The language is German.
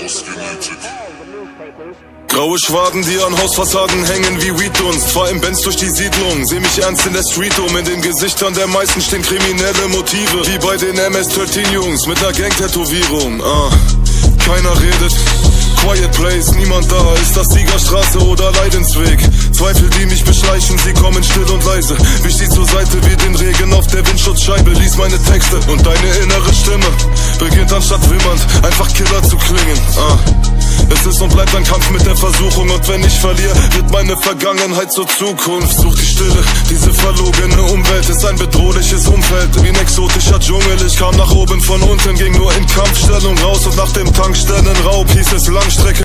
Graue Schwaden, die an Hausfassaden hängen wie Weeddunst. Fahr im Benz durch die Siedlung, seh mich ernst in der Street um. In den Gesichtern der meisten stehen kriminelle Motive, wie bei den MS-13-Jungs mit ner Gang-Tätowierung. Keiner redet, quiet place, niemand da. Ist das Siegerstraße oder Leidensweg? Zweifel, die mich beschleichen, sie kommen still und leise. Wich sie zur Seite wie den Regen auf der Windschutzscheibe. Lies meine Texte und deine innere Stimme beginnt anstatt wimmernd einfach Killer zu klingen. Es ist und bleibt ein Kampf mit der Versuchung, und wenn ich verliere, wird meine Vergangenheit zur Zukunft. Such die Stille, diese verlogene Umwelt ist ein bedrohliches Umfeld, wie ein exotischer Dschungel. Ich kam nach oben von unten, ging nur in Kampfstellung raus, und nach dem Tankstellenraub hieß es Langstrecke.